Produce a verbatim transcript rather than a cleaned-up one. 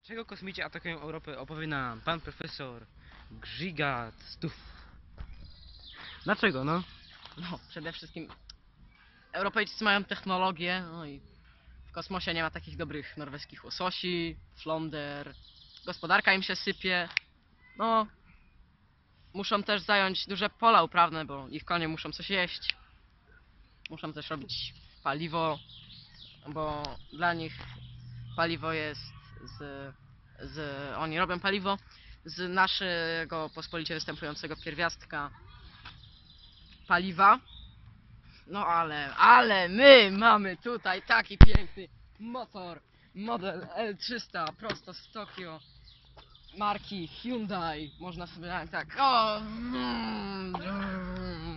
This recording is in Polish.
Czego kosmici atakują Europę, opowie nam pan profesor Grzygat Stuf. Dlaczego, no? No, przede wszystkim Europejczycy mają technologię, no i w kosmosie nie ma takich dobrych norweskich łososi, flonder, gospodarka im się sypie, no, muszą też zająć duże pola uprawne, bo ich konie muszą coś jeść, muszą też robić paliwo, bo dla nich paliwo jest z, z oni robią paliwo z naszego pospolicie występującego pierwiastka paliwa. No ale, ale my mamy tutaj taki piękny motor, model L trzysta prosto z Tokio, marki Hyundai, można sobie tak, o,